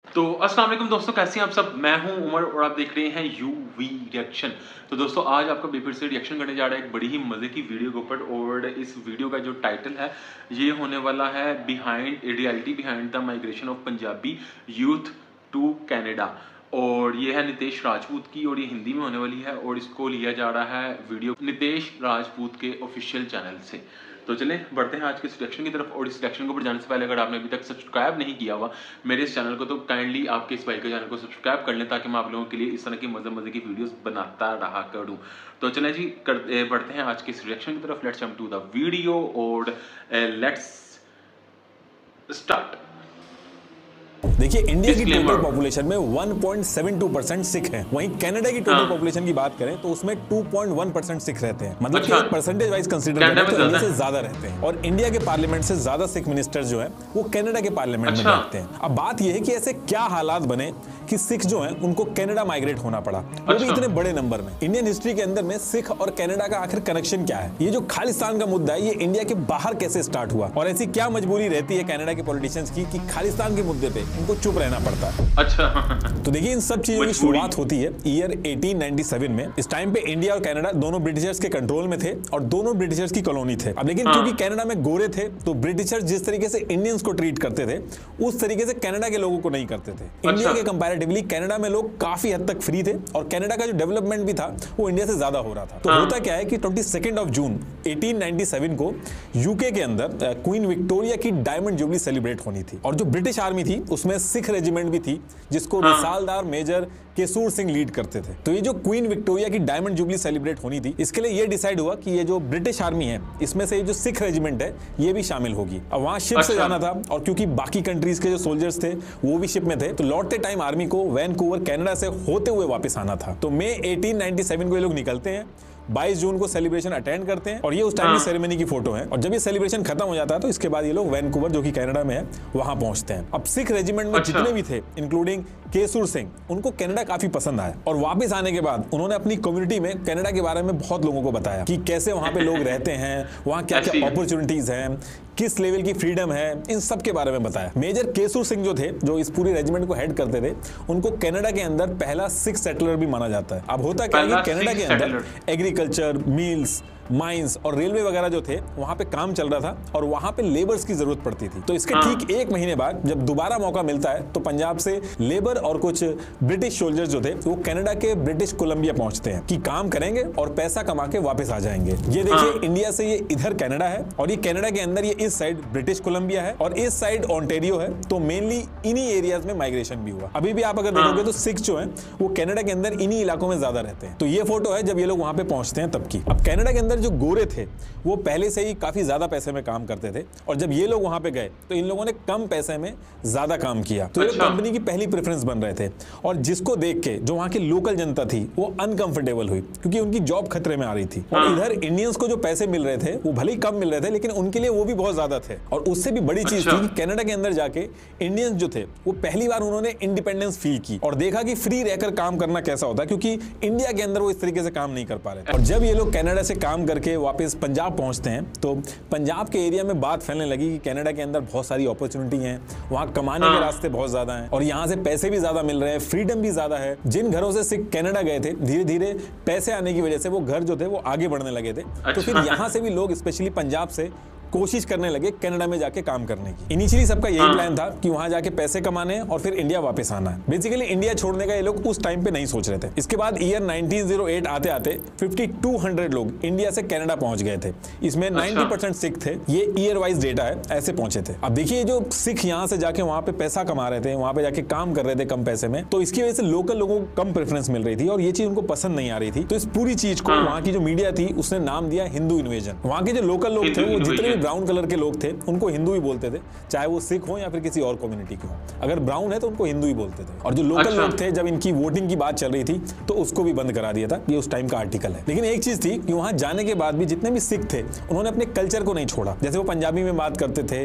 तो अस्सलाम वालेकुम दोस्तों, कैसे हैं आप सब। मैं हूं उमर और आप देख रहे हैं यूवी रिएक्शन। तो दोस्तों आज आपका फिर से रिएक्शन करने जा रहा है एक बड़ी ही मज़े की वीडियो के ऊपर। और इस वीडियो का जो टाइटल है ये होने वाला है behind reality behind the migration of Punjabi youth to Canada. और ये है नितेश राजपूत की और ये हिंदी में होने वाली है और इसको लिया जा रहा है वीडियो नितेश राजपूत के ऑफिशियल चैनल से। तो चलें बढ़ते हैं आज के सिलेक्शन की तरफ। और इस सिलेक्शन के ऊपर जाने से पहले अगर आपने अभी तक सब्सक्राइब नहीं किया हुआ मेरे इस चैनल को तो काइंडली आपके इस भाई के चैनल को सब्सक्राइब कर लें ताकि मैं आप लोगों के लिए इस तरह की मज़े की वीडियोस बनाता रहा करूं। तो चलें जी बढ़ते हैं आज के सिलेक्शन की तरफ। Let's jump to the video और लेट्स स्टार्ट। देखिए, इंडिया की टोटल पॉपुलेशन में 1.72% सिख हैं। वहीं कनाडा की टोटल पॉपुलेशन की बात करें तो उसमें 2.1% सिख रहते हैं। मतलब कि परसेंटेज वाइज कंसीडर करें तो इंडिया से ज्यादा रहते हैं। और इंडिया के पार्लियामेंट से ज्यादा सिख मिनिस्टर जो है वो कनाडा के पार्लियामेंट में रहते हैं। अब बात यह है कि ऐसे क्या हालात बने कि सिख जो है उनको कनाडा माइग्रेट होना पड़ा, वो भी इतने बड़े नंबर में। इंडियन हिस्ट्री के अंदर में सिख और कनाडा का आखिर कनेक्शन क्या है? ये जो खालिस्तान का मुद्दा है ये इंडिया के बाहर कैसे स्टार्ट हुआ और ऐसी क्या मजबूरी रहती है कनाडा के पॉलिटिशियंस की कि खालिस्तान के मुद्दे पे उनको चुप रहना पड़ता है। अच्छा तो देखिए, इन सब चीजों की शुरुआत होती है ईयर 1897 में। इस टाइम पे इंडिया और कनाडा दोनों ब्रिटिशर्स के कंट्रोल में थे और दोनों ब्रिटिशर्स की कॉलोनी थे। अब लेकिन क्योंकि कनाडा में गोरे थे तो ब्रिटिशर्स जिस तरीके से इंडियंस को ट्रीट करते थे उस तरीके से कनाडा के लोगों को नहीं करते थे। इंडिया के कंपैरेटिवली कनाडा में लोग काफी हद तक फ्री थे और कनाडा का जो डेवलपमेंट भी था वो इंडिया से ज्यादा हो रहा था। तो होता क्या है कि 22 जून 1897 को यूके के अंदर क्वीन विक्टोरिया की डायमंड जुबली सेलिब्रेट होनी थी। और जो ब्रिटिश आर्मी थी उसमें सिख रेजिमेंट भी थी जिसको मिसालदार मेजर केसूर सिंह लीड करते थे। तो ये जो क्वीन विक्टोरिया की डायमंड जुबली सेलिब्रेट होनी थी इसके लिए ये डिसाइड हुआ कि ये जो ब्रिटिश आर्मी है इसमें से ये जो सिख रेजिमेंट है ये भी शामिल होगी। अब वहां शिप से जाना था और क्योंकि बाकी कंट्रीज के जो सोल्जर्स थे वो भी शिप में थे तो लौटते टाइम आर्मी को वैनकूवर कनाडा से होते हुए वापस आना था। तो मई 1897 को ये लोग निकलते हैं, 22 जून को सेलिब्रेशन अटेंड करते हैं और ये उस टाइम की सेरेमनी की फोटो है। और जब ये सेलिब्रेशन खत्म हो जाता है तो इसके बाद ये लोग वैनकूवर जो कि कनाडा में है वहां पहुंचते हैं। अब सिख रेजिमेंट में जितने भी थे इंक्लूडिंग केसूर सिंह उनको कनाडा काफी पसंद आया और वापस आने के बाद उन्होंने अपनी कम्युनिटी में कनाडा के बारे में बहुत लोगों को बताया कि कैसे वहां पे लोग रहते हैं, वहां क्या क्या अपॉर्चुनिटीज हैं, किस लेवल की फ्रीडम है, इन सब के बारे में बताया। मेजर केसूर सिंह जो थे जो इस पूरी रेजिमेंट को हेड करते थे उनको कनाडा के अंदर पहला सिख सेटलर भी माना जाता है। अब होता क्या है कि कनाडा के अंदर एग्रीकल्चर, मिल्स, माइंस और रेलवे वगैरह जो थे वहां पे काम चल रहा था और वहां पे लेबर्स की जरूरत पड़ती थी। तो इसके ठीक एक महीने बाद जब दोबारा मौका मिलता है तो पंजाब से लेबर और कुछ ब्रिटिश सोल्जर्स जो थे वो कनाडा के ब्रिटिश कोलंबिया पहुंचते हैं कि काम करेंगे और पैसा कमा के वापस आ जाएंगे। ये देखिए, इंडिया से ये इधर कनाडा है और ये कनाडा के अंदर ये इस साइड ब्रिटिश कोलंबिया है और इस साइड ऑन्टेरियो है। तो मेनली इन्हीं एरियाज में माइग्रेशन भी हुआ। अभी भी आप अगर देखोगे तो सिख जो है वो कनाडा के अंदर इन्हीं इलाकों में ज्यादा रहते हैं। तो ये फोटो है जब ये लोग वहां पे पहुंचते हैं तब की। अब कनाडा के अंदर जो गोरे थे वो पहले से ही काफी ज्यादा पैसे में काम करते थे और जब ये लोग वहां पे गए तो इन लोगों ने कम पैसे में ज्यादा काम किया। तो ये कंपनी की पहली प्रेफरेंस बन रहे थे और जिसको देख के जो वहां की लोकल जनता थी वो अनकंफर्टेबल हुई क्योंकि उनकी जॉब खतरे में आ रही थी। और इधर इंडियंस को जो पैसे मिल रहे थे वो भले ही कम मिल रहे थे लेकिन उनके लिए वो भी बहुत ज्यादा थे। और उससे भी बड़ी चीज थी कि कनाडा के अंदर जाके इंडियंस जो थे वो पहली बार उन्होंने इंडिपेंडेंस फील की और देखा कि फ्री रहकर काम करना कैसा होता है, क्योंकि इंडिया के अंदर वो इस तरीके से काम नहीं कर पा रहे थे। और जब ये लोग कनाडा से काम करके वापस पंजाब पहुंचते हैं तो पंजाब के एरिया में बात फैलने लगी कि कनाडा के अंदर बहुत सारी अपॉर्चुनिटी हैं, वहां कमाने के रास्ते बहुत ज्यादा हैं और यहां से पैसे भी ज्यादा मिल रहे हैं, फ्रीडम भी ज्यादा है। जिन घरों से सिख कनाडा गए थे धीरे धीरे पैसे आने की वजह से वो घर जो थे वो आगे बढ़ने लगे थे। तो फिर यहां से भी लोग स्पेशली पंजाब से कोशिश करने लगे कनाडा में जाके काम करने की। इनिशियली सबका यही प्लान था कि वहां जाके पैसे कमाने और फिर इंडिया वापस आना है। बेसिकली इंडिया छोड़ने का ये लोग उस टाइम पे नहीं सोच रहे थे। इसके बाद ईयर 1908 आते आते 5200 लोग इंडिया से कनाडा पहुंच गए थे। इसमें 90% सिख थे। ये ईयर वाइज डेटा है, ऐसे पहुंचे थे। अब देखिए, जो सिख यहाँ से जाके वहां पे पैसा कमा रहे थे, वहां पे जाके काम कर रहे थे कम पैसे में, तो इसकी वजह से लोकल लोगों को कम प्रेफरेंस मिल रही थी और ये चीज उनको पसंद नहीं आ रही थी। तो इस पूरी चीज को वहां की जो मीडिया थी उसने नाम दिया हिंदू इन्वेजन। वहां के जो लोकल लोग थे वो जितने भी ब्राउन कलर के लोग थे उनको हिंदू ही बोलते थे, चाहे वो सिख हो या फिर किसी और कम्युनिटी के हो। अगर ब्राउन है तो उनको हिंदू ही बोलते थे। और जो लोकल लोग थे, जब इनकी वोटिंग की बात चल रही थी तो उसको भी बंद करा दिया था। ये उस टाइम का आर्टिकल है। लेकिन एक चीज थी कि वहां जाने के बाद भी जितने भी सिख थे उन्होंने अपने कल्चर को नहीं छोड़ा। जैसे वो पंजाबी में बात करते थे,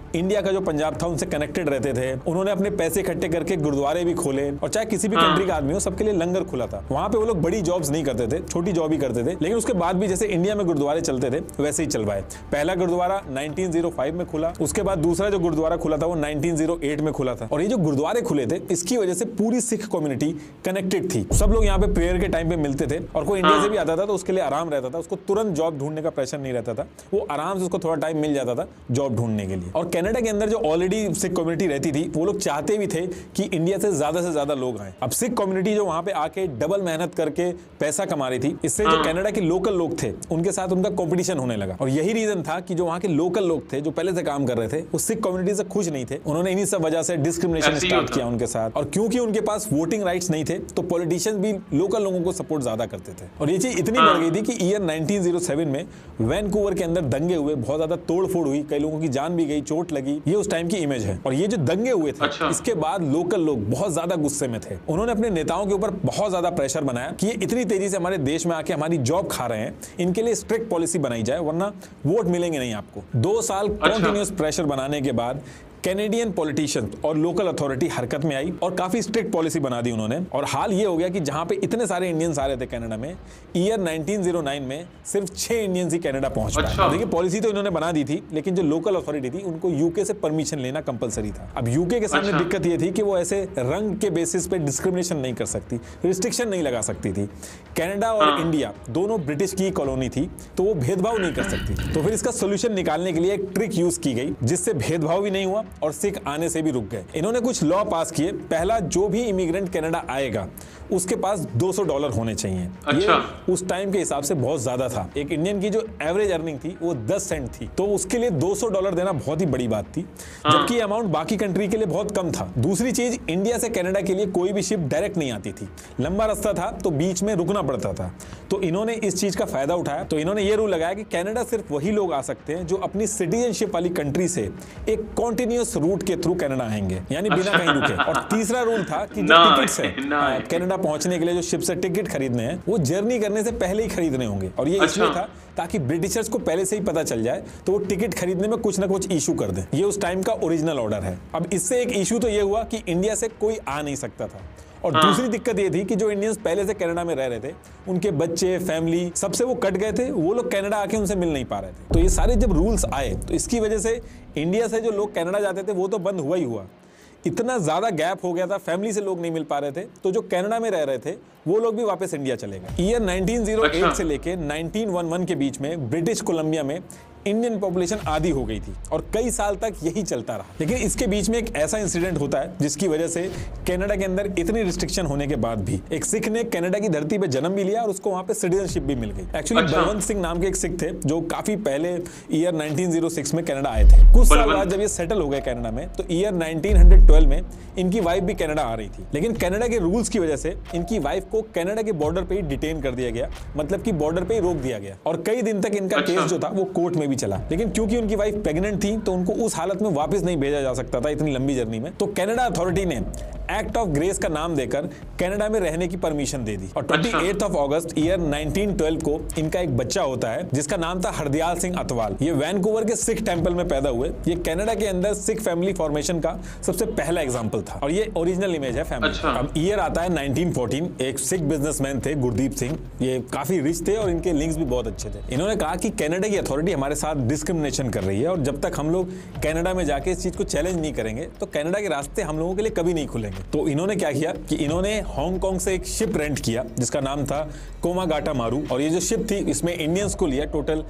इंडिया का जो पंजाब था उनसे कनेक्टेड रहते थे। उन्होंने अपने पैसे इकट्ठे करके गुरुद्वारे भी खोले, और चाहे किसी भी कंट्री का आदमी हो, सबके लिए लंगर खुला था। वहां पे वो लोग बड़ी जॉब्स नहीं करते थे, छोटी जॉब ही करते थे, लेकिन उसके बाद भी जैसे इंडिया में गुरुद्वारे चलते थे वैसे ही चलवाए। पहला गुरुद्वारा 1905 में खुला, उसके बाद दूसरा जो गुरुद्वारा खुला था वो 1908 में खुला था। और ये जो गुरुद्वारे खुले थे इसकी वजह से पूरी सिख कम्युनिटी कनेक्टेड थी। सब लोग यहाँ पे प्रेयर के टाइम पे मिलते थे, और कोई इंडिया से भी आता था तो उसके लिए आराम रहता था, उसको तुरंत जॉब ढूंढने का प्रेशर नहीं रहता था, वो आराम से उसको थोड़ा टाइम मिल जाता था जॉब ढूंढने के लिए। और कनाडा के अंदर जो ऑलरेडी सिख कम्युनिटी रहती थी वो लोग चाहते भी थे कि इंडिया से ज्यादा लोग आए। अब सिख कम्युनिटी जो वहां पे आके डबल मेहनत करके पैसा कमा रही थी, इससे जो कनाडा के लोकल लोग थे उनके साथ उनका कंपटीशन होने लगा। और यही रीजन था कि जो वहां के लोकल लोग थे जो पहले से काम कर रहे थे वो सिख कम्युनिटी से खुश नहीं थे। उन्होंने इन्हीं सब वजह से डिस्क्रिमिनेशन स्टार्ट किया उनके साथ। और क्योंकि उनके पास वोटिंग राइट्स नहीं थे तो पॉलिटिशियंस भी लोकल लोगों को सपोर्ट ज्यादा करते थे। और ये चीज इतनी बढ़ गई थी कि ईयर 1907 में वैनकूवर के अंदर दंगे हुए, बहुत ज्यादा तोड़फोड़ हुई, कई लोगों की जान भी गई, चोट लगी। ये उस टाइम की इमेज है। और ये जो दंगे हुए थे इसके बाद लोकल लोग बहुत ज्यादा गुस्से में थे। उन्होंने अपने नेताओं के ऊपर बहुत ज्यादा प्रेशर बनाया कि ये इतनी तेजी से हमारे देश में आके हमारी जॉब खा रहे हैं, इनके लिए स्ट्रिक्ट पॉलिसी बनाई जाए वरना वोट मिलेंगे नहीं आपको। 2 साल कंटिन्यूअस प्रेशर बनाने के बाद कैनेडियन पॉलिटिशियन और लोकल अथॉरिटी हरकत में आई और काफी स्ट्रिक्ट पॉलिसी बना दी उन्होंने। और हाल ये हो गया कि जहां पे इतने सारे इंडियंस आ रहे थे कनाडा में, ईयर 1909 में सिर्फ 6 इंडियंस ही कनाडा पहुंच पाए। देखिए पॉलिसी तो इन्होंने बना दी थी, लेकिन जो लोकल अथॉरिटी थी उनको यूके से परमिशन लेना कंपलसरी था। अब यूके के सामने दिक्कत ये थी कि वो ऐसे रंग के बेसिस पे डिस्क्रिमिनेशन नहीं कर सकती, रिस्ट्रिक्शन नहीं लगा सकती थी। कनाडा और इंडिया दोनों ब्रिटिश की कॉलोनी थी तो वो भेदभाव नहीं कर सकती। तो फिर इसका सोल्यूशन निकालने के लिए एक ट्रिक यूज की गई जिससे भेदभाव भी नहीं हुआ और सिख आने से भी रुक गए। इन्होंने कुछ लॉ पास किए। पहला, जो भी इमिग्रेंट कनाडा आएगा उसके पास $200 होने चाहिए। ये उस टाइम के हिसाब से बहुत ज्यादा था। एक इंडियन की जो एवरेज अर्निंग थी वो 10 सेंट थी, तो उसके लिए $200 देना बहुत ही बड़ी बात थी, जबकि ये अमाउंट बाकी कंट्री के लिए बहुत कम था। दूसरी चीज, इंडिया से कनाडा के लिए कोई भी शिप डायरेक्ट नहीं आती थी, लंबा रास्ता था तो बीच में रुकना पड़ता था। तो इन्होंने इस चीज का फायदा उठाया। तो इन्होंने ये रूल लगाया कि कनाडा सिर्फ वही लोग आ सकते हैं जो अपनी सिटीजनशिप वाली कंट्री से एक कॉन्टिन्यूअस रूट के थ्रू कनाडा आएंगे, यानी बिना कहीं रुके। और तीसरा रूल था कि जो टिकट्स है कनाडा पहुंचने के लिए जो शिप से टिकट खरीदने हैं वो जर्नी करने से पहले ही खरीदने होंगे। और ये इसलिए था ताकि ब्रिटिशर्स को पहले से ही पता चल जाए तो वो टिकट खरीदने में कुछ ना कुछ इशू कर दें। ये उस टाइम का ओरिजिनल ऑर्डर है। अब इससे एक इशू तो ये हुआ कि इंडिया से कोई आ नहीं सकता था, और दूसरी दिक्कत ये थी कि जो इंडियंस पहले से कनाडा में रह रहे थे उनके बच्चे, फैमिली, सबसे वो कट गए थे, वो लोग कनाडा आके उनसे मिल नहीं पा रहे थे। तो ये सारे जब रूल्स आए तो इसकी वजह से इंडिया से जो लोग कनाडा जाते थे वो तो बंद हुआ ही हुआ, इतना ज्यादा गैप हो गया था, फैमिली से लोग नहीं मिल पा रहे थे, तो जो कनाडा में रह रहे थे वो लोग भी वापस इंडिया चले गए। ईयर 1908 से लेके 1911 के बीच में ब्रिटिश कोलंबिया में इंडियन पॉपुलेशन आधी हो गई थी और कई साल तक यही चलता रहा। लेकिन इसके बीच में एक ऐसा इंसिडेंट होता है जिसकी वजह से कनाडा के अंदर इतनी रिस्ट्रिक्शन होने के बाद भी एक सिख ने कनाडा की धरती पे जन्म भी लिया और उसको वहां पे सिटीजनशिप भी मिल गई। एक्चुअली बलवंत सिंह नाम के एक सिख थे जो काफी पहले ईयर 1906 में कनाडा आए थे। कुछ साल बाद जब ये सेटल हो गए कनाडा में तो ईयर 1912 में इनकी वाइफ भी कनाडा आ रही थी, लेकिन कनाडा के रूल्स की वजह से इनकी वाइफ को कनाडा के बॉर्डर पे ही डिटेन कर दिया गया, मतलब कि बॉर्डर पे ही रोक दिया गया और कई दिन तक इनका केस जो था वो कोर्ट में भी चला। लेकिन क्योंकि उनकी वाइफ प्रेग्नेंट थी तो उनको उस हालत में वापस नहीं भेजा जा सकता था इतनी लंबी जर्नी में, तो कनाडा अथॉरिटी ने एक्ट ऑफ ग्रेस का नाम देकर कनाडा में रहने की परमिशन दे दी। और 28 ऑफ अगस्त ईयर 1912 को इनका एक बच्चा होता है जिसका नाम था हरदयाल सिंह अतवाल। ये वैनकूवर के सिख टेंपल में पैदा हुए। ये कनाडा के अंदर सिख फैमिली फॉर्मेशन का सबसे पहला एग्जांपल था और ये ओरिजिनल इमेज है फैमिली। अब ईयर आता है 1914। एक सिख बिजनेसमैन थे गुरदीप सिंह, ये काफी रिच थे और इनके लिंक्स भी बहुत अच्छे थे। इन्होंने कहा कि कनाडा की अथॉरिटी हमारे साथ डिस्क्रिमिनेशन कर रही है और जब तक हम लोग कनाडा में जाके इस चीज को चैलेंज नहीं करेंगे तो कनाडा के रास्ते हम लोगों के लिए कभी नहीं खुलेंगे। तो इन्होंने क्या किया कि इन्होंने हांगकांग से एक शिप रेंट किया जिसका नाम था कोमागाटा मारू, और ये जो शिप थी इसमें इंडियंस को लिया। टोटल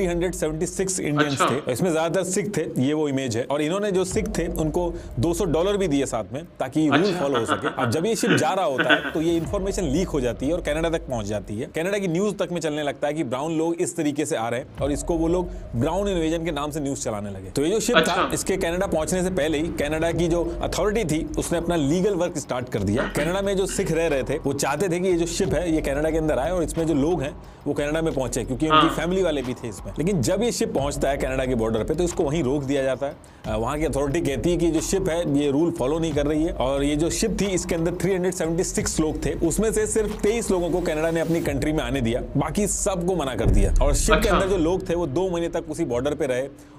376 इंडियंस थे, इसमें ज्यादातर सिख थे, ये वो इमेज है। और इन्होंने जो सिख थे उनको $200 भी दिए साथ में ताकि रूल फॉलो हो सके। अब जब ये शिप जा रहा होता है तो ये इन्फॉर्मेशन लीक हो जाती है और कनाडा तक पहुंच जाती है। कनाडा की न्यूज तक में चलने लगता है कि ब्राउन लोग इस तरीके से आ रहे हैं और इसको वो लोग ब्राउन इन्वेजन के नाम से न्यूज चलाने लगे। तो ये जो शिप था इसके कनाडा पहुंचने से पहले ही कनाडा की जो अथॉरिटी थी उसने अपना लीगल वर्क स्टार्ट कर दिया। कनाडा में जो सिख रह रहे थे वो चाहते थे कि ये जो शिप है ये कनाडा के अंदर आए और इसमें जो लोग हैं वो कनाडा में पहुंचे, क्योंकि उनकी फैमिली वाले भी थे इसमें। लेकिन जब ये शिप पहुंचता है कनाडा के बॉर्डर पे तो इसको वहीं रोक दिया जाता है। वहां की अथॉरिटी कहती है कि जो शिप है ये रूल फॉलो नहीं कर रही है। और ये जो शिप थी इसके अंदर 376 लोग थे, उसमें से सिर्फ 23 लोगों को कनाडा ने अपनी कंट्री में आने दिया, बाकी सबको मना कर दिया। और शिप के अंदर जो लोग थे वो 2 महीने तक उसी बॉर्डर पे रहे,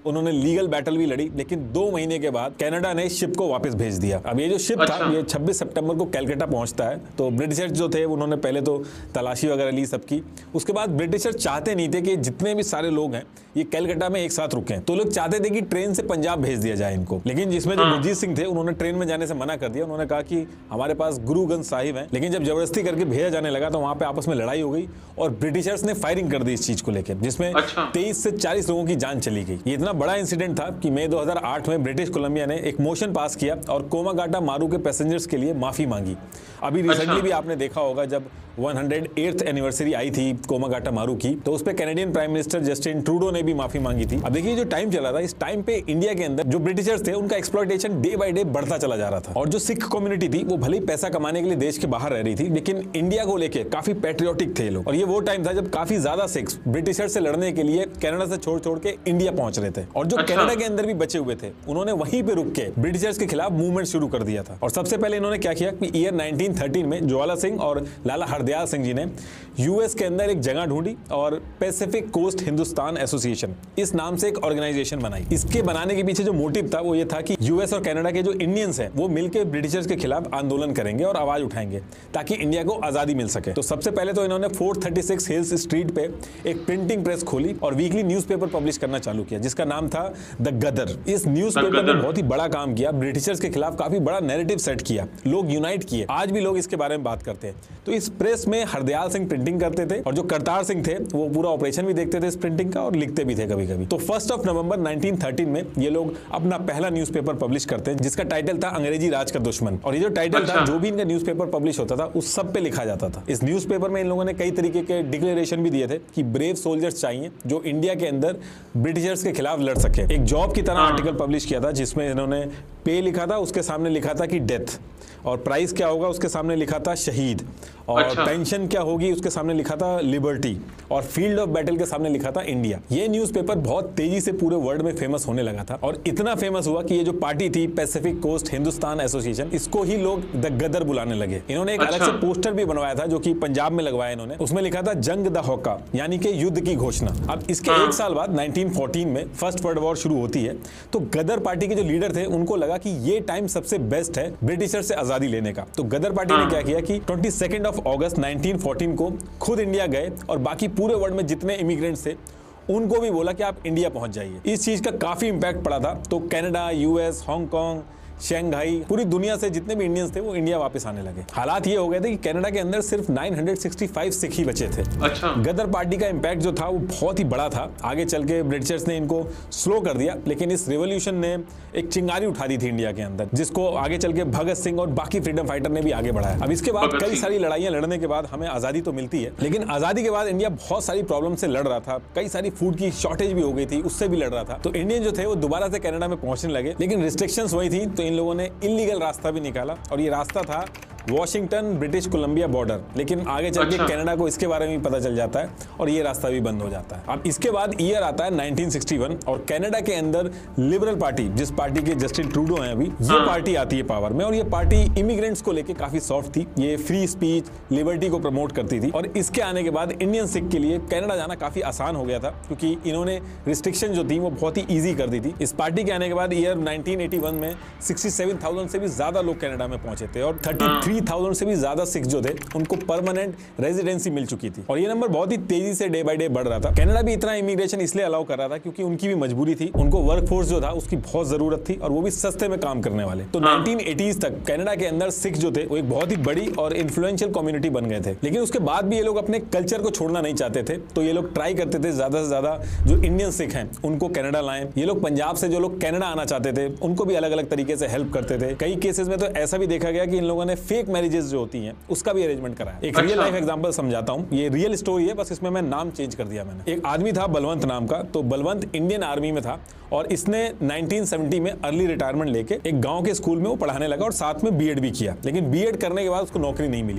उन्होंने लीगल बैटल भी लड़ी, लेकिन 2 महीने के बाद कनाडा ने शिप को वापस भेज दिया। अब ये जो शिप था ये 26 सितंबर को कलकत्ता पहुंचता है। तो ब्रिटिशर्स जो थे उन्होंने पहले तो तलाशी वगैरह ली सबकी। उसके बाद ब्रिटिशर्स चाहते नहीं थे कि जितने भी सारे लोग हैं ये कलकत्ता में एक साथ रुकें, तो लोग चाहते थे कि ट्रेन से पंजाब भेज दिया जाए इनको। लेकिन जिसमें जो गुरजीत सिंह थे उन्होंने ट्रेन में जाने से मना कर दिया। उन्होंने कहा कि हमारे पास गुरुगंज साहिब है। लेकिन जब जबरदस्ती करके भेजा जाने लगा तो वहां पे आपस में लड़ाई हो गई और ब्रिटिशर्स ने फायरिंग कर दी इस चीज को लेकर, जिसमें 23 से 40 लोगों की जान चली गई। ये इतना बड़ा इंसिडेंट था कि मई 2008 में ब्रिटिश कोलंबिया ने एक मोशन पास किया और कोमागाटा मारू के पैसेंजर्स के लिए माफी मांगी। अभी रिसेंटली भी आपने देखा होगा जब 108th एनिवर्सरी आई थी कोमागाटा मारू की, तो उस पे Canadian prime minister Justin Trudeau ने भी माफी मांगी थी। अब देखिए जो टाइम चला था, इस टाइम पे इंडिया के अंदर जो ब्रिटिशर्स थे उनका एक्सप्लॉयटेशन डे बाय डे बढ़ता चला जा रहा था। और जो सिख कम्युनिटी थी वो भले ही पैसा कमाने के लिए देश के बाहर रह रही थी, लेकिन इंडिया को लेके काफी पैट्रियोटिक थे लोग। और ये वो टाइम था जब काफी ज्यादा सिख्स ब्रिटिशर्स से लड़ने के लिए कनाडा से छोड़ छोड़ के इंडिया पहुंच रहे थे। और जो कनाडा के अंदर भी बचे हुए थे उन्होंने वहीं पे रुक के ब्रिटिशर्स के खिलाफ मूवमेंट शुरू कर दिया था। और सबसे पहले इन्होंने क्या किया कि ईयर 1913 में ज्वाला सिंह और लाला हरदयाल सिंह जी ने यूएस के अंदर एक जगह ढूंढी और पैसिफिक कोस्ट हिंदुस्तान एसोसिएशन इस नाम से एक ऑर्गेनाइजेशन बनाई। इसके बनाने के पीछे जो मोटिव था वो ये था कि यूएस और कनाडा के जो इंडियंस हैं वो मिलकर ब्रिटिशर्स के खिलाफ आंदोलन करेंगे और आवाज उठाएंगे ताकि इंडिया को आजादी मिल सके। तो सबसे पहले तो इन्होंने 436 हिल्स स्ट्रीट पे एक प्रिंटिंग प्रेस खोली और वीकली न्यूज़पेपर पब्लिश करना चालू किया जिसका नाम था द गदर। इस न्यूज़पेपर ने बहुत ही बड़ा काम किया, ब्रिटिशर्स के खिलाफ काफी बड़ा नैरेटिव सेट किया, लोग यूनाइट किए। आज भी लोग इसके बारे में बात करते हैं। तो इस प्रेस में हरदयाल सिंह प्रिंटिंग करते थे और जो करतार सिंह थे वो पूरा ऑपरेशन भी देखते थे इस प्रिंटिंग का और लिखते भी थे कभी कभी। तो 1 नवंबर 1913 में ये लोग अपना पहला न्यूज़पेपर पब्लिश करते हैं जिसका टाइटल था अंग्रेजी राज का दुश्मन। और ये जो टाइटल था जो भी इनका न्यूज़पेपर पब्लिश होता था उस सब पे लिखा जाता था। इस न्यूज़पेपर में इन लोगों ने कई तरीके के डिक्लेरेशन भी दिए थे कि ब्रेव सोल्जर्स चाहिए जो इंडिया के अंदर ब्रिटिशर्स के खिलाफ लड़ सके। एक जॉब की तरह आर्टिकल पब्लिश किया था जिसमें इन्होंने पे लिखा था, उसके सामने लिखा था कि डेथ, और प्राइस क्या होगा उसके सामने लिखा था शहीद, और पेंशन क्या होगी उसके सामने लिखा था लिबर्टी, और फील्ड ऑफ बैटल के सामने लिखा था इंडिया। ये न्यूज़पेपर बहुत तेजी से पूरे वर्ल्ड में फेमस होने लगा था और इतना फेमस हुआ कि ये जो पार्टी थी पैसिफिक कोस्ट हिंदुस्तान एसोसिएशन, इसको ही लोग द गदर बुलाने लगे। इन्होंने एक अलग से पोस्टर भी बनवाया था जो कि पंजाब में लगवाया इन्होंने, उसमें लिखा था जंग द होका, यानी कि युद्ध की घोषणा। अब इसके एक साल बाद 1914 में फर्स्ट वर्ल्ड वॉर शुरू होती है। तो गदर पार्टी के जो लीडर थे उनको लगा कि ये टाइम सबसे बेस्ट है ब्रिटिशर से आजादी लेने का। तो गदर पार्टी ने क्या किया कि 22 अगस्त 1914 को खुद इंडिया गए और बाकी पूरे वर्ल्ड में जितने इमिग्रेंट्स थे उनको भी बोला कि आप इंडिया पहुंच जाइए। इस चीज का काफी इंपैक्ट पड़ा था। तो कनाडा, यूएस, हांगकांग, शंघाई, पूरी दुनिया से जितने भी इंडियंस थे वो इंडिया वापस आने लगे। हालात ये हो गए थे कि कनाडा के अंदर सिर्फ 965 सिख ही बचे थे। गदर पार्टी का इंपैक्ट जो था वो बहुत ही बड़ा था। आगे चल के ब्रिटिशर्स ने इनको स्लो कर दिया, लेकिन इस रिवॉल्यूशन ने एक चिंगारी उठा दी थी इंडिया के अंदर, जिसको आगे चल के भगत सिंह और बाकी फ्रीडम फाइटर ने भी आगे बढ़ाया। अब इसके बाद कई सारी लड़ाइयां लड़ने के बाद हमें आजादी तो मिलती है, लेकिन आजादी के बाद इंडिया बहुत सारी प्रॉब्लम से लड़ रहा था। कई सारी फूड की शॉर्टेज भी हो गई थी, उससे भी लड़ रहा था। तो इंडियन जो थे वो दोबारा से कनाडा में पहुंचने लगे, लेकिन रिस्ट्रिक्शंस वही थी। तो इन लोगों ने इलीगल रास्ता भी निकाला और ये रास्ता था वॉशिंगटन ब्रिटिश कोलंबिया बॉर्डर। लेकिन आगे चल के कनाडा को इसके बारे में पता चल जाता है और ये रास्ता भी बंद हो जाता है। अब इसके बाद ईयर आता है 1961 और कनाडा के अंदर लिबरल पार्टी, जिस पार्टी के जस्टिन ट्रूडो हैं अभी, ये पार्टी आती है पावर में। और ये पार्टी इमिग्रेंट्स को लेके काफी सॉफ्ट थी, ये फ्री स्पीच, लिबर्टी को प्रमोट करती थी। और इसके आने के बाद इंडियन सिख के लिए कनाडा जाना काफी आसान हो गया था क्योंकि इन्होंने रिस्ट्रिक्शन जो थी वो बहुत ही ईजी कर दी थी। इस पार्टी के आने के बाद ईयर 1981 में 67,000 से भी ज्यादा लोग कनाडा में पहुंचे थे और 33,000 से भी ज्यादा सिख जो थे उनको परमानेंट रेजिडेंसी मिल चुकी थी। और ये नंबर बहुत ही तेजी से डे बाय डे बढ़ रहा था। कनाडा भी इतना इमिग्रेशन इसलिए अलाउ कर रहा था क्योंकि उनकी भी मजबूरी थी, उनको वर्कफोर्स जो था उसकी बहुत जरूरत थी और वो भी सस्ते में काम करने वाले। तो 1980s तक कनाडा के अंदर सिख जो थे वो एक बहुत ही बड़ी और इन्फ्लुएंशियल कम्युनिटी बन गए थे। लेकिन उसके बाद भी ये लोग अपने कल्चर को छोड़ना नहीं चाहते थे, तो ये लोग ट्राई करते थे ज्यादा से ज्यादा जो इंडियन सिख हैं उनको कनाडा लाएं। ये लोग पंजाब से जो लोग कनाडा आना चाहते थे उनको भी अलग अलग तरीके से हेल्प करते थे। कई केसेस में तो ऐसा भी देखा गया कि इन लोगों ने फेक मैरिजेस जो होती हैं उसका भी अरेंजमेंट कराया। एक रियल लाइफ एग्जांपल समझाता हूं, ये रियल स्टोरी है, बस इसमें मैं नाम चेंज कर दिया मैंने। एक आदमी था बलवंत नाम का, तो बलवंत इंडियन आर्मी में था और इसने 1970 में अर्ली रिटायरमेंट लेके एक गांव के स्कूल में वो पढ़ाने लगा और साथ में बीएड भी किया। लेकिन बीएड करने के बाद उसको नौकरी नहीं मिली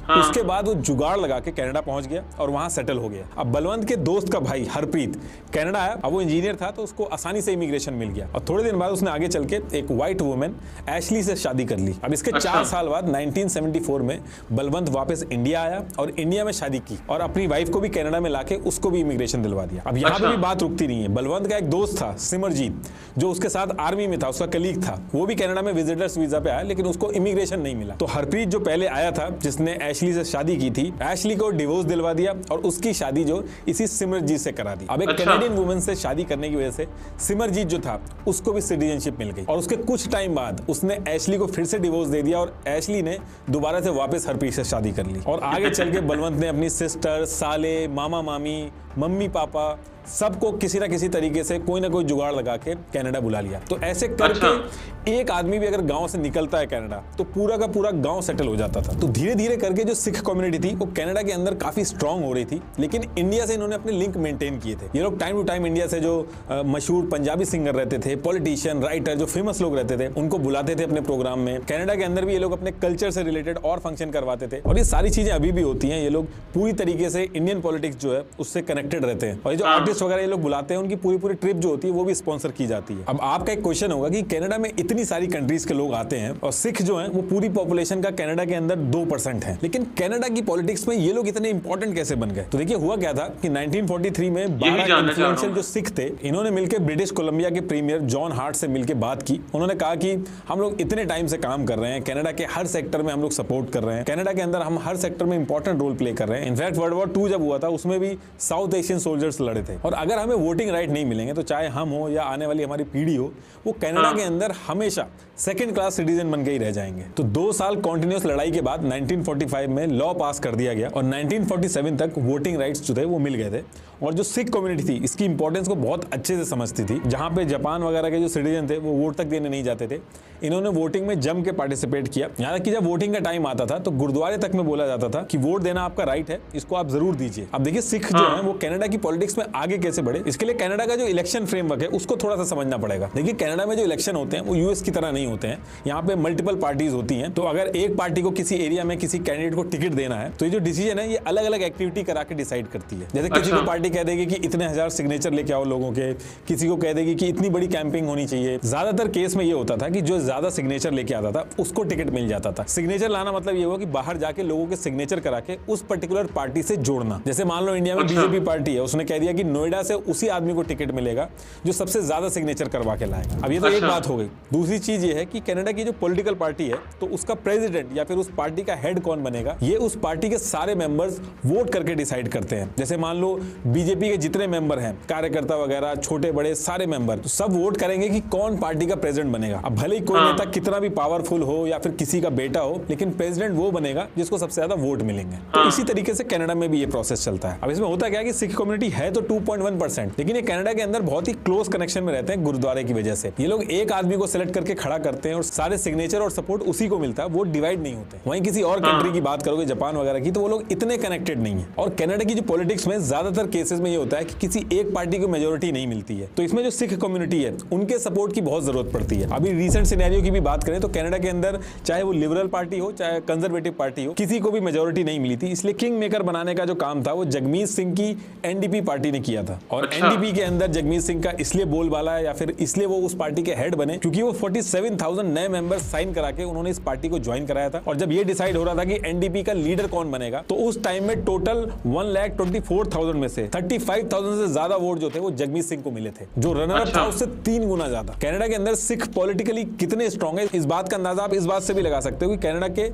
उसके बाद वो जुगाड़ लगा के कनाडा पहुंच गया और वहां सेटल हो गया। अब बलवंत के दोस्त का भाई हरप्रीत कनाडा आया। अब वो इंजीनियर था तो उसको आसानी से इमिग्रेशन मिल गया और थोड़े दिन बाद उसने आगे चल के एक व्हाइट वुमेन एशली से शादी कर ली। अब इसके 4 साल बाद 1974 में बलवंत वापस इंडिया आया और इंडिया में शादी की और अपनी वाइफ को भी कनाडा में लाके उसको भी इमिग्रेशन दिलवा दिया। अब यहाँ पे भी बात रुकती नहीं है। बलवंत का एक दोस्त था सिमरजीत, जो उसके साथ आर्मी में था, उसका कलीग था, वो भी कनाडा में विजिटर्स वीजा पे आया लेकिन उसको इमिग्रेशन नहीं मिला। तो हरप्रीत जो पहले आया था जिसने एशली से शादी की थी, एशली को डिवोर्स दिलवा दिया और उसकी शादी जो इसी सिमरजीत से करा दी। अब एक कैनेडियन वुमन से शादी करने की वजह से सिमरजीत जो था उसको भी सिटीजनशिप मिल गई और उसके कुछ टाइम बाद उसने एशली को फिर से डिवोर्स दे दिया और एशली ने दोबारा से वापस हरप्रीत से शादी कर ली। और आगे चल के बलवंत ने अपनी सिस्टर, साले, मामा मामी, मम्मी पापा सबको किसी ना किसी तरीके से कोई ना कोई जुगाड़ लगा के कनाडा बुला लिया। तो ऐसे करके एक आदमी भी अगर गांव से निकलता है कनाडा तो पूरा का पूरा गांव सेटल हो जाता था। तो धीरे धीरे करके जो सिख कम्युनिटी थी वो कनाडा के अंदर काफी स्ट्रांग हो रही थी, लेकिन इंडिया से इन्होंने अपने लिंक मेंटेन किए थे। ये लोग टाइम टू टाइम इंडिया से जो मशहूर पंजाबी सिंगर रहते थे, पॉलिटिशियन, राइटर, जो फेमस लोग रहते थे, उनको बुलाते थे अपने प्रोग्राम में। कनाडा के अंदर भी ये लोग अपने कल्चर से रिलेटेड और फंक्शन करवाते थे और ये सारी चीजें अभी भी होती हैं। ये लोग पूरी तरीके से इंडियन पॉलिटिक्स जो है उससे कनेक्टेड रहते हैं और ये जो आर्टिस्ट वगैरह ये लोग बुलाते हैं उनकी पूरी ट्रिप जो होती है वो भी स्पॉन्सर की जाती है। अब आपका एक क्वेश्चन होगा कि कनाडा में इतनी सारी कंट्रीज के लोग आते हैं और सिख जो हैं वो पूरी पॉपुलेशन का कनाडा के अंदर 2% है, लेकिन कनाडा की पॉलिटिक्स में ये लोग इतने इंपॉर्टेंट कैसे बन गए? तो देखिए हुआ क्या था कि 1943 में 12 इन्फ्लुएंशियल जो सिख थे, इन्होंने मिलकर ब्रिटिश कोलंबिया के प्रीमियर जॉन हार्ट से मिलकर बात की। उन्होंने कहा कि हम लोग इतने टाइम से काम कर रहे हैं, कनाडा के हर सेक्टर में हम लोग सपोर्ट कर रहे हैं, कनाडा के अंदर हम हर सेक्टर में इंपॉर्टेंट रोल प्ले कर रहे हैं। इनफैक्ट वर्ल्ड वॉर 2 जब हुआ था उसमें भी साउथ एशियन सोल्जर्स लड़े थे और अगर हमें वोटिंग राइट नहीं मिलेंगे तो चाहे हम हो या आने वाली हमारी पीढ़ी हो, वो कनाडा के अंदर हमेशा सेकंड क्लास सिटीजन बन के ही रह जाएंगे। तो 2 साल कॉन्टिन्यूस लड़ाई के बाद 1945 में लॉ पास कर दिया गया और 1947 तक वोटिंग राइट्स जो थे वो मिल गए थे। और जो सिख कम्युनिटी थी इसकी इंपॉर्टेंस को बहुत अच्छे से समझती थी। जहां पे जापान वगैरह के जो सिटीजन थे वो वोट तक देने नहीं जाते थे, इन्होंने वोटिंग में जम के पार्टिसिपेट किया। यहाँ तक कि जब वोटिंग का टाइम आता था तो गुरुद्वारे तक में बोला जाता था कि वोट देना आपका राइट है, इसको आप जरूर दीजिए। अब देखिए सिख जो है वो कनाडा की पॉलिटिक्स में आगे कैसे बढ़े, इसके लिए कनाडा का जो इलेक्शन फ्रेमवर्क है उसको थोड़ा सा समझना पड़ेगा। देखिए कनाडा में जो इलेक्शन होते हैं वो यूएस की तरह नहीं होते हैं, यहाँ पे मल्टीपल पार्टीज होती हैं। तो अगर एक पार्टी को किसी एरिया में किसी कैंडिडेट को टिकट देना है तो ये जो डिसीजन है ये अलग अलग एक्टिविटी करा के डिसाइड करती है। जैसे किसी को पार्टी कह देगी कि इतने 1000 सिग्नेचर लेके आओ लोगों के, किसी को कह देगी कि इतनी बड़ी कैंपिंग होनी चाहिए। ज्यादातर केस में ये होता था कि जो ज्यादा सिग्नेचर लेके आता था उसको टिकट मिल जाता था। सिग्नेचर लाना मतलब ये हुआ कि बाहर जाके लोगों के सिग्नेचर करा के उस पर्टिकुलर पार्टी से जोड़ना। जैसे मान लो इंडिया में बीजेपी पार्टी है, उसने कह दिया कि नोएडा से उसी आदमी को टिकट मिलेगा जो सबसे ज्यादा सिग्नेचर करवा के लाएगा। अब ये तो एक बात हो गई। दूसरी चीज ये है कि कनाडा की जो पॉलिटिकल पार्टी है तो उसका प्रेसिडेंट या फिर उस पार्टी का हेड कौन बनेगा ये उस पार्टी के सारे मेंबर्स वोट करके डिसाइड करते हैं। जैसे मान लो बीजेपी के जितने मेंबर हैं, कार्यकर्ता वगैरह, छोटे बड़े सारे मेंबर, तो सब वोट करेंगे कि कौन पार्टी का प्रेसिडेंट बनेगा। अब भले ही कोई नेता कितना भी पावरफुल हो या फिर किसी का बेटा हो, लेकिन प्रेसिडेंट वो बनेगा जिसको सबसे ज्यादा वोट मिलेंगे। तो इसी तरीके से कनाडा में भी ये प्रोसेस चलता है। अब इसमें होता क्या है कि सिख कम्युनिटी है तो 2.1%, लेकिन ये कनाडा के अंदर बहुत ही क्लोज कनेक्शन में रहते हैं गुरुद्वारे की वजह से। ये लोग एक आदमी को सिलेक्ट करके खड़ा करते हैं और सारे सिग्नेचर और सपोर्ट उसी को मिलता है, वो डिवाइड नहीं होते। वहीं किसी और कंट्री की बात करोगे, जापान वगैरह की, तो वो लोग इतने कनेक्टेड नहीं है। और कनाडा की जो पॉलिटिक्स में ज्यादातर केसेस में ये होता है कि किसी एक पार्टी को मेजोरिटी नहीं मिलती है, तो इसमें जो सिख कम्युनिटी है उनके सपोर्ट की बहुत जरूरत पड़ती है। अभी रिसेंट सिनेरियो की भी बात करें तो कनाडा के अंदर चाहे वो लिबरल पार्टी हो चाहे कंजर्वेटिव पार्टी हो, किसी को भी मेजोरिटी नहीं मिली थी। इसलिए किंग मेकर बनाने का जो काम था वो जगमीत सिंह की एनडीपी पार्टी ने किया था। और एनडीपी के अंदर जगमीत सिंह का इसलिए बोलबाला है या फिर इसलिए वो उस पार्टी के हेड बने क्योंकि वो 47,000 नए मेंबर साइन करा के उन्होंने इस पार्टी को ज्वाइन कराया था। और जब ये डिसाइड हो रहा था कि एनडीपी का लीडर कौन बनेगा तो उस टाइम में टोटल 1,24,000 में से 35,000 से ज्यादा वोट जो थे वो जगमीत सिंह को मिले थे, जो रनर अप था उससे 3 गुना ज्यादा। कनाडा के अंदर सिख पॉलिटिकली कितने स्ट्रांग है इस बात का अंदाजा आप इस बात से भी लगा सकते हो कि कनाडा के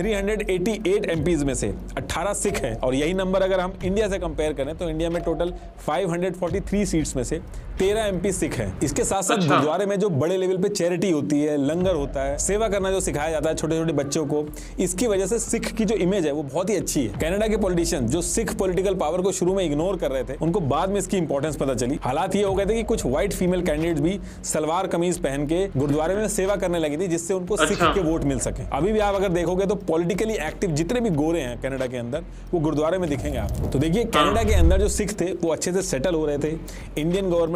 388 एमपीज में से 18 सिख हैं। और यही नंबर अगर हम इंडिया से कंपेयर करें तो इंडिया में टोटल 543 सीट्स में से 13 एमपी सिख हैं। इसके साथ साथ गुरुद्वारे में जो बड़े लेवल पे चैरिटी होती है, लंगर होता है, सेवा करना जो सिखाया जाता है छोटे छोटे बच्चों को, इसकी वजह से सिख की जो इमेज है वो बहुत ही अच्छी है। कनाडा के पॉलिटिशियन जो सिख पॉलिटिकल पावर को शुरू में इग्नोर कर रहे थे उनको बाद में इसकी इंपॉर्टेंस पता चली। हालात ये हो गए थे कि कुछ व्हाइट फीमेल कैंडिडेट भी सलवार कमीज पहन के गुरुद्वारे में सेवा करने लगी थी जिससे उनको सिख के वोट मिल सके। अभी भी आप अगर देखोगे तो पॉलिटिकली एक्टिव जितने भी गोरे हैं कनाडा के अंदर वो गुरुद्वारे में दिखेंगे आपको। तो देखिए कनाडा के अंदर जो सिख थे वो अच्छे से सेटल हो रहे थे, इंडियन गवर्नमेंट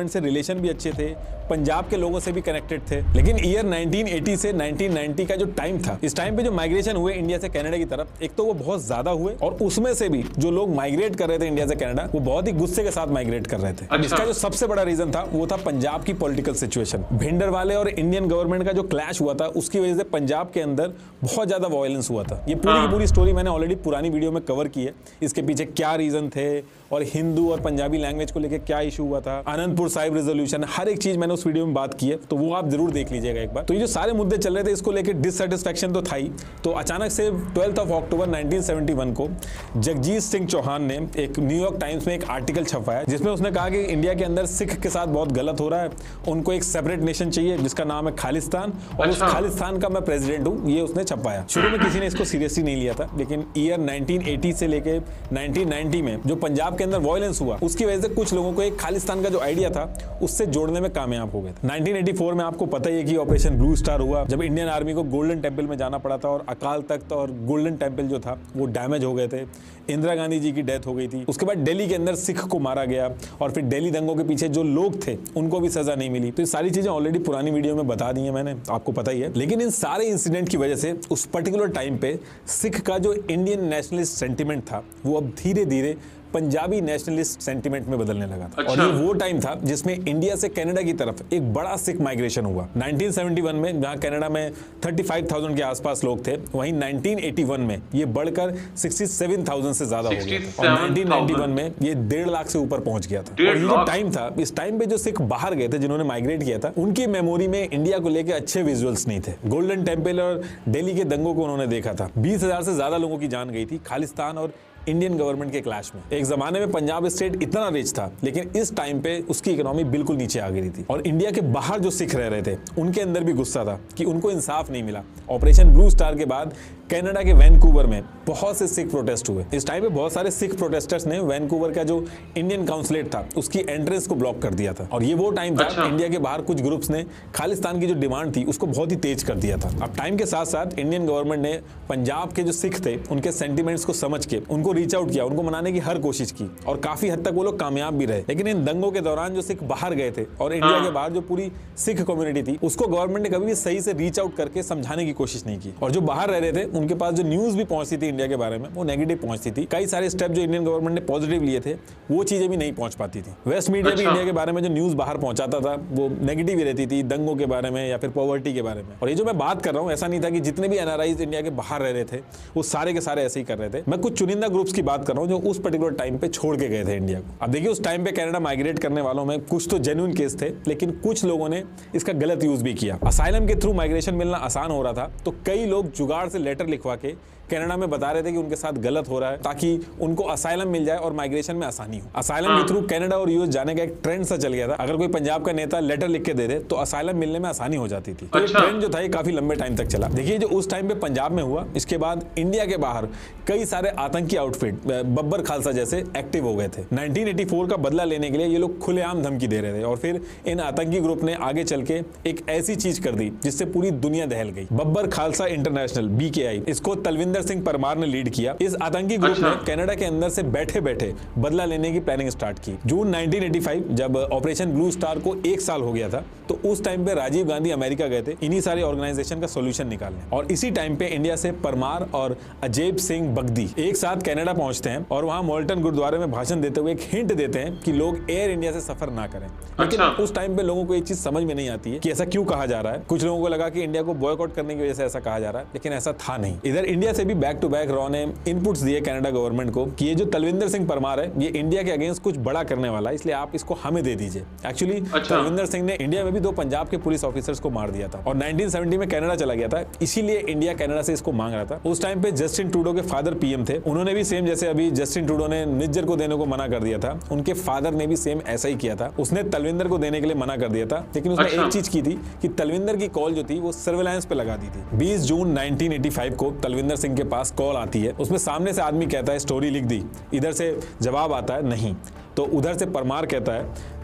गवर्नमेंट से रिलेशन भी अच्छे थे, पंजाब के लोगों से भी कनेक्टेड थे। लेकिन ईयर 1980 से 1990 का जो टाइम था, इस टाइम पे जो माइग्रेशन हुए इंडिया से कनाडा की तरफ, एक तो वो बहुत ज्यादा हुए और उसमें से भी जो लोग माइग्रेट कर रहे थे इंडिया से कनाडा, वो बहुत ही गुस्से के साथ माइग्रेट कर रहे थे। अब इसका जो सबसे बड़ा रीजन था वो था पंजाब की पॉलिटिकल सिचुएशन। भिंडरवाले और इंडियन गवर्नमेंट का जो क्लैश हुआ था, उसकी वजह से पंजाब के अंदर बहुत ज्यादा वायलेंस हुआ था। ये पूरी की पूरी स्टोरी मैंने ऑलरेडी पुरानी वीडियो में कवर की है, इसके पीछे क्या रीजन थे और हिंदू और पंजाबी लैंग्वेज को लेकर क्या इशू हुआ था, आनंदपुर साहिब रेजोल्यूशन, हर एक चीज मैंने उस वीडियो में बात की है, तो वो आप जरूर देख लीजिएगा एक बार। तो ये जो सारे मुद्दे चल रहे थे, इसको लेकर डिससेटिस्फैक्शन तो था ही। तो अचानक से 12 अक्टूबर 1971 को जगजीत सिंह चौहान ने एक न्यूयॉर्क टाइम्स में एक आर्टिकल छपवाया, जिसमें उसने कहा कि इंडिया के अंदर सिख के साथ बहुत गलत हो रहा है, उनको एक सेपरेट नेशन चाहिए जिसका नाम है खालिस्तान, और उस खालिस्तान का मैं प्रेसिडेंट हूं, ये उसने छपाया। शुरू में किसी ने इसको सीरियसली नहीं लिया था, लेकिन ईयर 1980 से लेके 1990 में जो पंजाब के अंदर वायलेंस हुआ, उसकी वजह से कुछ लोगों को एक खालिस्तान का जो आइडिया था उससे जोड़ने में कामयाब हो गए थे। 1984 में आपको पता ही है कि ऑपरेशन ब्लू स्टार हुआ, जब इंडियन आर्मी को गोल्डन टेम्पल में जाना पड़ा था और अकाल तख्त और गोल्डन टेम्पल जो था वो डैमेज हो गए थे, इंदिरा गांधी जी की डेथ हो गई थी। उसके बाद दिल्ली के अंदर सिख को मारा गया और फिर दिल्ली दंगों के पीछे जो लोग थे उनको भी सजा नहीं मिली। तो ये सारी चीजें ऑलरेडी पुरानी वीडियो में बता दी है मैंने, आपको पता ही है। लेकिन इन सारे इंसिडेंट की वजह से उस पर्टिकुलर टाइम पे सिख का जो इंडियन नेशनलिस्ट सेंटिमेंट था वो अब धीरे धीरे पंजाबी नेशनलिस्ट सेंटिमेंट में बदलने लगा था। और ये वो टाइम था जिसमें इंडिया से कनाडा की तरफ एक बड़ा सिख माइग्रेशन हुआ। 1971 में जहां कनाडा में 35,000 के आसपास लोग थे, वहीं 1981 में ये बढ़कर 67,000 से ज्यादा हो गया था और 1991 में ये 1.5 लाख से ऊपर पहुंच गया था। और ये जो टाइम था, इस टाइम पे जो सिख बाहर गए थे, जिन्होंने माइग्रेट किया था, उनकी मेमोरी में इंडिया को लेकर अच्छे विजुअल्स नहीं थे। गोल्डन टेम्पल और दिल्ली के दंगों को उन्होंने देखा था, 20,000 से ज्यादा लोगों की जान गई थी खालिस्तान और इंडियन गवर्नमेंट के क्लैश में। एक जमाने में पंजाब स्टेट इतना रिच था, लेकिन इस टाइम पे उसकी इकोनॉमी बिल्कुल नीचे आ गई थी और इंडिया के बाहर जो सिख रह रहे थे उनके अंदर भी गुस्सा था कि उनको इंसाफ नहीं मिला। ऑपरेशन ब्लू स्टार के बाद कनाडा के वैनकूवर में बहुत से सिख प्रोटेस्ट हुए। इस टाइम पे बहुत सारे सिख प्रोटेस्टर्स ने वैनकूवर का जो इंडियन काउंसलेट था उसकी एंट्रेंस को ब्लॉक कर दिया था। और ये वो टाइम था इंडिया के बाहर कुछ ग्रुप्स ने खालिस्तान की जो डिमांड थी उसको बहुत ही तेज कर दिया था। अब टाइम के साथ साथ इंडियन गवर्नमेंट ने पंजाब के जो सिख थे उनके सेंटिमेंट्स को समझ के उनको रीच आउट किया, उनको मनाने की हर कोशिश की और काफी हद तक वो लोग कामयाब भी रहे। लेकिन इन दंगों के दौरान जो सिख बाहर गए थे और इंडिया के बाहर जो पूरी सिख कम्युनिटी थी, उसको गवर्नमेंट ने कभी भी सही से रीच आउट करके समझाने की कोशिश नहीं की। और जो बाहर रह रहे थे उनके पास जो न्यूज भी पहुंचती थी इंडिया के बारे में, वो नेगेटिव पहुंचती थी। कई सारे स्टेप जो इंडियन गवर्नमेंट ने पॉजिटिव लिए थे वो चीजें भी नहीं पहुंच पाती थी। वेस्ट मीडिया भी इंडिया के बारे में जो न्यूज बाहर पहुंचाता था वो नेगेटिव ही रहती थी, दंगों के बारे में या फिर पॉवर्टी के बारे में। और ये जो मैं बात कर रहा हूँ, ऐसा नहीं था कि जितने भी एनआरआईज इंडिया के बाहर रह रहे थे वो सारे के सारे ऐसे ही कर रहे थे। मैं कुछ चुनिंदा ग्रुप्स की बात कर रहा हूँ जो उस पर्टिकुलर टाइम पे छोड़ के गए थे इंडिया को। अब देखिए, उस टाइम पे कनाडा माइग्रेट करने वालों में कुछ तो जेन्युइन केस थे, लेकिन कुछ लोगों ने इसका गलत यूज भी किया। असाइलम के थ्रू माइग्रेशन मिलना आसान हो रहा था, तो कई लोग जुगाड़ से लेटर लिखवा के कनाडा में बता रहे थे कि उनके साथ गलत हो रहा है ताकि उनको असाइलम मिल जाए और माइग्रेशन में आसानी हो। असाइलम के थ्रू कनाडा और यूएस जाने का एक ट्रेंड सा चल गया था। अगर कोई पंजाब का नेता लेटर लिख के दे दे तो असाइलम मिलने में आसानी हो जाती थी। तो ये ट्रेंड जो था ये काफी लंबे टाइम तक चला। देखिए, जो उस टाइम पे पंजाब में हुआ, इसके बाद इंडिया के बाहर कई सारे आतंकी आउटफिट बब्बर खालसा जैसे एक्टिव हो गए थे। 1984 का बदला लेने के लिए ये लोग खुलेआम धमकी दे रहे थे और फिर इन आतंकी ग्रुप ने आगे चल के एक ऐसी चीज कर दी जिससे पूरी दुनिया दहल गई। बब्बर खालसा इंटरनेशनल, BKI, इसको तलविंदर सिंह परमार ने लीड किया। इस आतंकी ग्रुप ने कनाडा के अंदर से बैठे बैठे बदला लेने की प्लानिंग स्टार्ट की। जून 1985 जब ऑपरेशन ब्लू स्टार को 1 साल हो गया था, तो उस टाइम पे राजीव गांधी अमेरिका गए थे इन्हीं सारे ऑर्गेनाइजेशन का सोल्यूशन निकालने। और इसी टाइम पे इंडिया से परमार और अजैब सिंह बगदी एक साथ कनाडा पहुंचते हैं और वहां मोल्टन गुरुद्वारे में भाषण देते हुए एक हिंट देते हैं कि लोग एयर इंडिया से सफर ना करें। लेकिन उस टाइम पे लोगों को एक चीज समझ में नहीं आती है कि ऐसा क्यों कहा जा रहा है। कुछ लोगों को लगा कि इंडिया को बॉयकॉट करने की वजह से ऐसा कहा जा रहा है, लेकिन ऐसा था नहीं। इधर इंडिया से भी बैक टू बैक रॉ ने इनपुट्स दिए कनाडा गवर्नमेंट को कि ये जो तलविंदर सिंह परमार है ये इंडिया के अगेंस्ट कुछ बड़ा करने वाला है, इसलिए आप इसको हमें दे दीजिए। एक्चुअली तलविंदर सिंह ने इंडिया में भी 2 पंजाब के पुलिस ऑफिसर्स को मार दिया था और 1970 में कनाडा चला गया था, इसीलिए इंडिया कनाडा से इसको मांग रहा था। उस टाइम पे जस्टिन ट्रूडो के फादर पीएम थे, उन्होंने भी सेम जैसे अभी जस्टिन ट्रूडो ने निज्जर को देने को मना कर दिया था, उनके फादर ने भी सेम ऐसा ही किया था। उसने तलविंदर को देने के लिए मना कर दिया था, लेकिन उसने एक चीज की थी कि तलविंदर की कॉल जो थी वो सर्वेलांस पे लगा दी थी। 20 जून 1985 को तलविंदर सिंह के पास कॉल आती है, उसमें सामने से आदमी कहता है स्टोरी लिख दी, इधर से जवाब आता है नहीं, तो उधर से परमार कहता है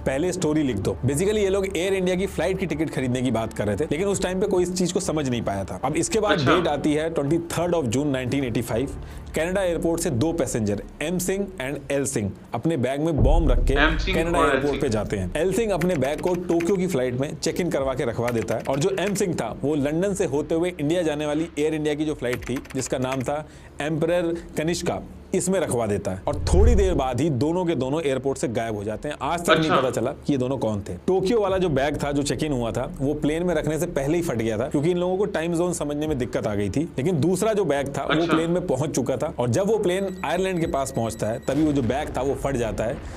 पहले स्टोरी लिख दो। बेसिकली ये लोग एयर इंडिया की फ्लाइट की टिकट खरीदने की बात कर रहे थे, लेकिन उस टाइम पे कोई इस चीज को समझ नहीं पाया था। अब इसके बाद डेट आती है 23 जून 1985। कनाडा एयरपोर्ट से 2 passenger M Singh and L Singh अपने बैग में बॉम्ब रख के कनाडा एयरपोर्ट पे जाते हैं। एल सिंह अपने बैग को टोक्यो की फ्लाइट में चेक इन करवा के रखवा देता है, और जो एम सिंह था वो लंदन से होते हुए इंडिया जाने वाली एयर इंडिया की जो फ्लाइट थी जिसका नाम था एम्परर कनिष्का, इसमें रखवा देता है। और थोड़ी देर बाद ही दोनों के दोनों एयरपोर्ट से गायब हो जाते हैं। आज तक नहीं पता चला कि ये दोनों कौन थे। टोक्यो वाला जो बैग था जो चेक इन हुआ था वो प्लेन में रखने से पहले ही फट गया था, क्योंकि इन लोगों को टाइम जोन समझने में दिक्कत आ गई थी। लेकिन दूसरा जो बैग था वो प्लेन में पहुंच चुका था, और जब वो प्लेन आयरलैंड के पास पहुंचता है तभी वो जो बैग था वो फट जाता है।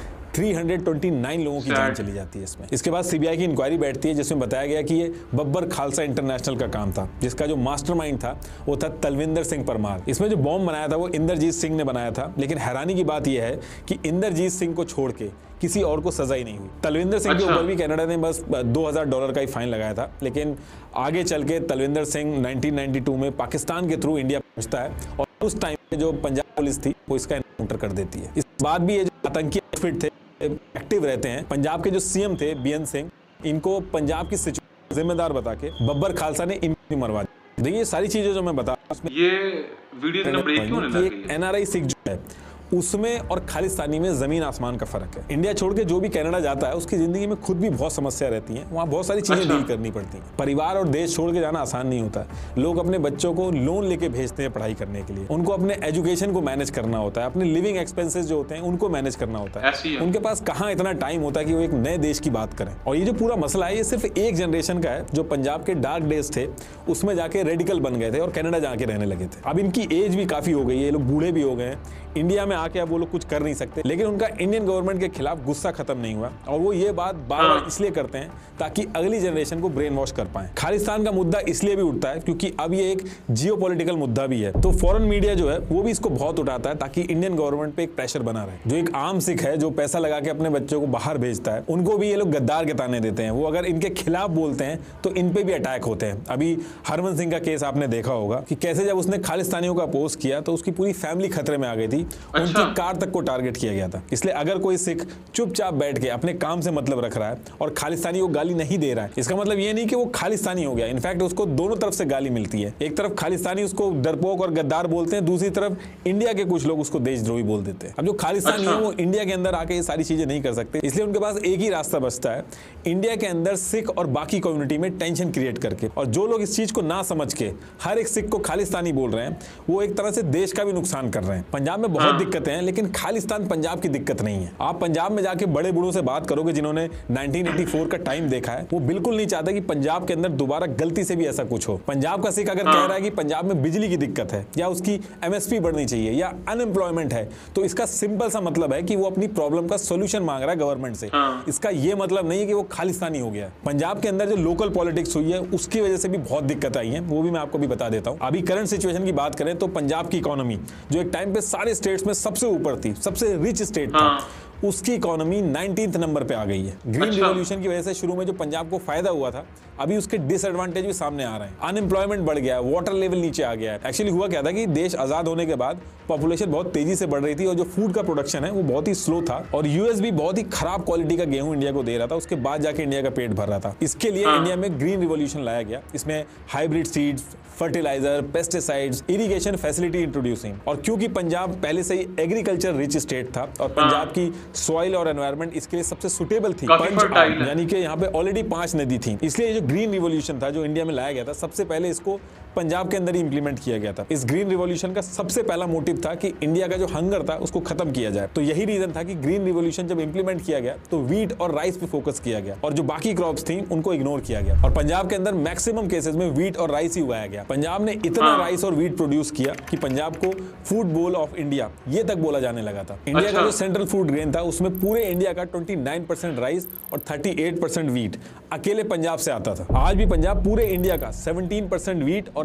329 लोगों की जान चली जाती है इसमें। इसके बाद सीबीआई की इंक्वायरी बैठती है, जिसमें बताया गया कि ये बब्बर खालसा इंटरनेशनल का काम था, जिसका जो मास्टरमाइंड था वो था तलविंदर सिंह परमार। इसमें जो बॉम्ब बनाया था वो इंद्रजीत सिंह ने बनाया था, लेकिन हैरानी की बात यह है कि इंद्रजीत सिंह को छोड़ के किसी और को सजा ही नहीं हुई। तलविंदर सिंह के ऊपर भी कनाडा ने बस $2000 का ही फाइन लगाया था, लेकिन आगे चल के तलविंदर सिंह 1992 में पाकिस्तान के थ्रू इंडिया पहुंचता है, और उस टाइम पे जो पंजाब पुलिस थी वो इसका एनकाउंटर कर देती है। इस बाद भी ये जो आतंकी आउटफिट थे एक्टिव रहते हैं। पंजाब के जो सीएम थे बीएन सिंह, इनको पंजाब की सिचुएशन जिम्मेदार बता के बब्बर खालसा ने इनको मरवा दिया। देखिए ये सारी चीजें जो मैं बता ये वीडियो इतना ब्रेक क्यों होने लगी है? एनआरआई सिख जो है उसमें और खालिस्तानी में जमीन आसमान का फर्क है। इंडिया छोड़ के जो भी कनाडा जाता है उसकी जिंदगी में खुद भी बहुत समस्या रहती है, वहाँ बहुत सारी चीजें डील करनी पड़ती हैं। परिवार और देश छोड़ के जाना आसान नहीं होता है। लोग अपने बच्चों को लोन लेके भेजते हैं पढ़ाई करने के लिए, उनको अपने एजुकेशन को मैनेज करना होता है, अपने लिविंग एक्सपेंसेस जो होते हैं उनको मैनेज करना होता है। उनके पास कहाँ इतना टाइम होता है कि वो एक नए देश की बात करें। और ये जो पूरा मसला है ये सिर्फ एक जनरेशन का है, जो पंजाब के डार्क डेज थे उसमें जाके रेडिकल बन गए थे और कनाडा जाके रहने लगे थे। अब इनकी एज भी काफी हो गई है, ये लोग बूढ़े भी हो गए हैं। इंडिया में आके अब वो लोग कुछ कर नहीं सकते, लेकिन उनका इंडियन गवर्नमेंट के खिलाफ गुस्सा खत्म नहीं हुआ, और वो ये बात बार-बार इसलिए करते हैं ताकि अगली जनरेशन को ब्रेन वॉश कर पाएं। खालिस्तान का मुद्दा इसलिए भी उठता है क्योंकि अब ये एक जियोपॉलिटिकल मुद्दा भी है, तो फॉरेन मीडिया जो है वो भी इसको बहुत उठाता है ताकि इंडियन गवर्नमेंट पे एक प्रेशर बना रहे। जो एक आम सिख है जो पैसा लगा के अपने बच्चों को बाहर भेजता है, उनको भी ये लोग गद्दार के ताने देते हैं। वो अगर इनके खिलाफ बोलते हैं तो इन पे भी अटैक होते हैं। अभी हरमन सिंह का केस आपने देखा होगा कि कैसे जब उसने खालिस्तानियों का अपोज किया तो उसकी पूरी फैमिली खतरे में आ गई थी, उनकी कार तक को टारगेट किया गया था। इसलिए अगर कोई सिख चुपचाप बैठ के अपने काम से मतलब रख रहा है और खालिस्तानी को गाली नहीं दे रहा है, इसका मतलब ये नहीं कि वो खालिस्तानी हो गया। इनफैक्ट उसको दोनों तरफ से गाली मिलती है। एक तरफ खालिस्तानी उसको डरपोक और गद्दार बोलते हैं, दूसरी तरफ इंडिया के कुछ लोग उसको देशद्रोही बोल देते हैं। अब जो खालिस्तानी है वो इंडिया के अंदर आके ये सारी चीजें नहीं कर सकते, इसलिए उनके पास एक ही रास्ता बचता है, इंडिया के अंदर सिख और बाकी कम्युनिटी में टेंशन क्रिएट करके। और जो लोग इस चीज को ना समझ के हर एक सिख को खालिस्तानी बोल रहे हैं, वो एक तरह से देश का भी नुकसान कर रहे हैं। पंजाब में बहुत दिक्कतें हैं, लेकिन खालिस्तान पंजाब की दिक्कत नहीं है। आप पंजाब में जाके बड़े बूढ़ों से बात करोगे जिन्होंने 1984 का टाइम देखा है, वो बिल्कुल नहीं चाहता कि पंजाब के अंदर दोबारा गलती से भी ऐसा कुछ हो। पंजाब का सिख अगर कह रहा है कि पंजाब में बिजली की दिक्कत है या उसकी एमएसपी बढ़नी चाहिए या अनएम्प्लॉयमेंट है, तो इसका सिंपल सा मतलब है कि वो अपनी प्रॉब्लम का सोल्यूशन मांग रहा है गवर्नमेंट से। इसका ये मतलब नहीं है कि वो खालिस्तानी हो गया। पंजाब के अंदर जो लोकल पॉलिटिक्स हुई है उसकी वजह से भी बहुत दिक्कत आई है, वो भी मैं आपको भी बता देता हूँ। अभी करंट सिचुएशन की बात करें तो पंजाब की इकोनॉमी जो एक टाइम पे सारे स्टेट्स में सबसे ऊपर थी, सबसे रिच स्टेट था, उसकी इकोनॉमी 19th नंबर पे आ गई है। ग्रीन रिवॉल्यूशन की वजह से शुरू में जो पंजाब को फायदा हुआ था, अभी उसके डिसएडवांटेज भी सामने आ रहे हैं। अनएम्प्लॉयमेंट बढ़ गया है, वाटर लेवल नीचे आ गया है। एक्चुअली हुआ क्या था कि देश आजाद होने के बाद पॉपुलेशन बहुत तेजी से बढ़ रही थी और जो फूड का प्रोडक्शन है वो बहुत ही स्लो था, और यूएस भी बहुत ही खराब क्वालिटी का गेहूं इंडिया को दे रहा था, उसके बाद जाके इंडिया का पेट भर रहा था। इसके लिए इंडिया में ग्रीन रिवॉल्यूशन लाया गया। इसमें hybrid seeds, fertiliser, pesticides, irrigation facility introducing. और क्योंकि पंजाब पहले से ही एग्रीकल्चर रिच स्टेट था और पंजाब की सॉइल और एनवायरनमेंट इसके लिए सबसे सुटेबल थी, यानी कि यहाँ पे ऑलरेडी 5 नदी थी, इसलिए जो ग्रीन रिवॉल्यूशन था जो इंडिया में लाया गया था, सबसे पहले इसको पंजाब के अंदर ही इंप्लीमेंट किया गया था। इस ग्रीन रिवॉल्यूशन का सबसे पहला मोटिव था कि इंडिया का जो हंगर था उसको खत्म किया जाए। तो यही रीजन था कि ग्रीन रिवॉल्यूशन जब इंप्लीमेंट किया गया तो व्हीट और राइस पे फोकस किया गया और जो बाकी क्रॉप्स थी उनको इग्नोर किया गया। और पंजाब के अंदर मैक्सिमम केसेस में व्हीट और राइस ही उगाया गया। पंजाब ने इतना राइस और व्हीट प्रोड्यूस किया कि पंजाब को फूड बोल ऑफ इंडिया ये तक बोला जाने लगा था। इंडिया का जो सेंट्रल फूड ग्रेन था उसमें पूरे इंडिया का 29% राइस और 38% व्हीट अकेले पंजाब से आता था। आज भी पंजाब पूरे इंडिया का 17% व्हीट और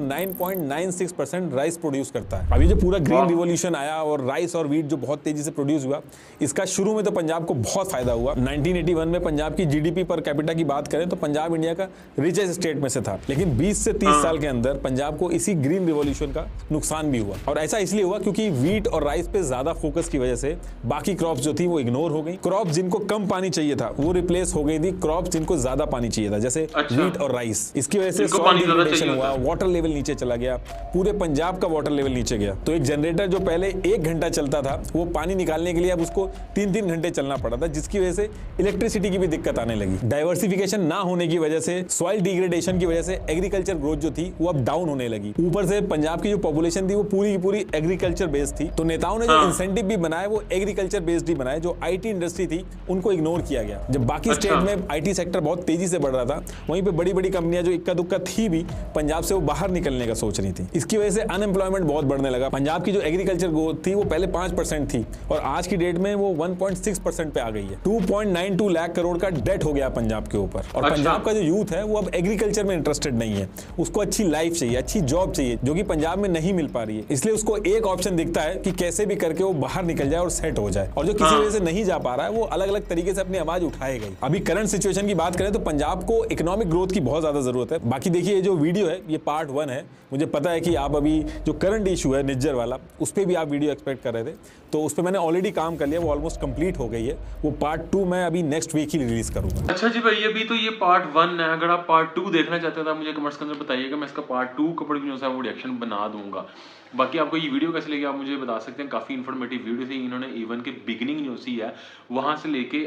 9.96% राइस प्रोड्यूस करता है। अभी जो पूरा ग्रीन रिवॉल्यूशन आया और राइस और व्हीट जो बहुत तेजी से प्रोड्यूस हुआ, इसका शुरू में तो पंजाब को बहुत फायदा हुआ। 1981 में पंजाब की जीडीपी पर कैपिटा की बात करें तो पंजाब इंडिया का रिचेस्ट स्टेट में से था, लेकिन 20 से 30 साल के अंदर पंजाब को इसी ग्रीन रिवॉल्यूशन का नुकसान भी हुआ। और ऐसा इसलिए हुआ क्योंकि व्हीट और राइस पे ज्यादा फोकस की वजह से बाकी क्रॉप्स जो थी वो इग्नोर हो गई। क्रॉप जिनको कम पानी चाहिए था वो रिप्लेस हो गई थी क्रॉप जिनको ज्यादा पानी चाहिए था, जैसे व्हीट और राइस। इसकी वजह से सॉइल डिग्रेडेशन हुआ, वाटर लेवल नीचे चला गया, पूरे पंजाब का वाटर लेवल नीचे गया। तो एक जनरेटर जो पहले 1 घंटा चलता था वो पानी निकालने के लिए अब उसको 3-3 घंटे चलना पड़ा था, जिसकी वजह से इलेक्ट्रिसिटी की भी दिक्कत आने लगी। डाइवर्सिफिकेशन ना होने की वजह से, सॉइल डिग्रेडेशन की वजह से एग्रीकल्चर ग्रोथ जो थी वो अब डाउन होने लगी। ऊपर से पंजाब की जो पॉपुलेशन थी वो पूरी की पूरी एग्रीकल्चर बेस्ड थी। तो नेताओं ने जो इंसेंटिव भी बनाए वो एग्रीकल्चर बेस्ड ही बनाए। जो आईटी इंडस्ट्री थी उनको इग्नोर किया गया। जब बाकी स्टेट में आईटी सेक्टर बहुत तेजी से बढ़ रहा था, वहीं पे बड़ी बड़ी कंपनियां जो इक्का दुक्का थी भी पंजाब से वो बाहर निकलने का सोच रही थी। इसकी वजह से अनएम्प्लॉयमेंट बहुत बढ़ने लगा। पंजाब की जो एग्रीकल्चर ग्रोथ थी वो पहले 5% थी और आज की डेट में वो 1.6% पे आ गई है। 2.92 लाख करोड़ का डेट हो गया पंजाब के ऊपर। और पंजाब का जो यूथ है वो अब एग्रीकल्चर में इंटरेस्टेड नहीं है। उसको अच्छी लाइफ चाहिए, अच्छी जॉब चाहिए, जो कि पंजाब में नहीं मिल पा रही है। इसलिए उसको एक ऑप्शन दिखता है कि कैसे भी करके वो बाहर निकल जाए और सेट हो जाए। और जो किसी वजह से नहीं जा पा रहा है वो अलग अलग तरीके से अपनी आवाज उठाएगा। अभी करंट सिचुएशन की बात करें तो पंजाब को इकोनॉमिक ग्रोथ की बहुत ज्यादा जरूरत है। बाकी देखिए, ये जो वीडियो है ये पार्ट 1 है। मुझे पता है कि आप अभी जो करंट इशू है निज्जर वाला, उस पर भी आप वीडियो एक्सपेक्ट कर रहे थे, तो उस पर मैंने ऑलरेडी काम कर लिया, वो ऑलमोस्ट कंप्लीट हो गई है। वो पार्ट 2 मैं अभी नेक्स्ट वीक ही रिलीज करूंगा। अच्छा जी भाई, अभी तो ये पार्ट 1 है। अगर आप पार्ट 2 देखना चाहते हैं तो मुझे कमेंट्स के अंदर बताइएगा, मैं इसका पार्ट 2 कपड़े की जो है वो रिएक्शन बना दूंगा। बाकी आपको ये वीडियो कैसे लगी आप मुझे बता सकते हैं। काफ़ी इन्फॉर्मेटिव वीडियो थी। इन्होंने इवन के बिगिनिंग जो सी है वहाँ से लेके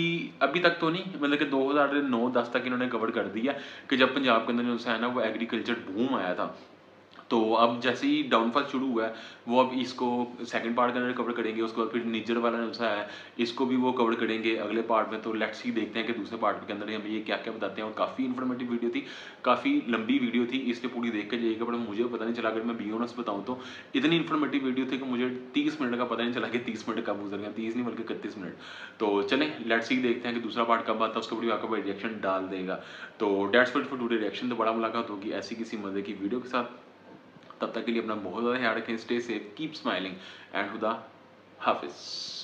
अभी तक तो नहीं, मतलब कि 2009-10 तक इन्होंने कवर कर दिया कि जब पंजाब के अंदर जो है ना वो एग्रीकल्चर बूम आया था। तो अब जैसे ही डाउनफॉल शुरू हुआ है वो अब इसको सेकंड पार्ट के अंदर कवर करेंगे। उसके बाद फिर निज्जर वाला जो है इसको भी वो कवर करेंगे अगले पार्ट में। तो लेट्स ही देखते हैं कि दूसरे पार्ट के अंदर हमें ये क्या क्या बताते हैं। और काफ़ी इन्फॉर्मेटिव वीडियो थी, काफ़ी लंबी वीडियो थी, इसलिए पूरी देख के जाइएगा। बट मुझे पता नहीं चला, अगर मैं बी ऑनेस्ट बताऊँ तो इतनी इन्फॉर्मेटिव वीडियो थी कि मुझे 30 मिनट का पता नहीं चला कि 30 मिनट कब गुजर गया। 30 नहीं बल्कि 31 मिनट। तो चलें लेट्स ही देखते हैं कि दूसरा पार्ट कब आता है। उसके वीडियो आपका रिएक्शन डाल देगा। तो that's it for today reaction. तो बड़ा मुलाकात होगी ऐसी किसी मजे की वीडियो के साथ। तब तक के लिए अपना बहुत ज़्यादा ख्याल रखें। Stay safe, keep smiling and खुदा हाफिज़।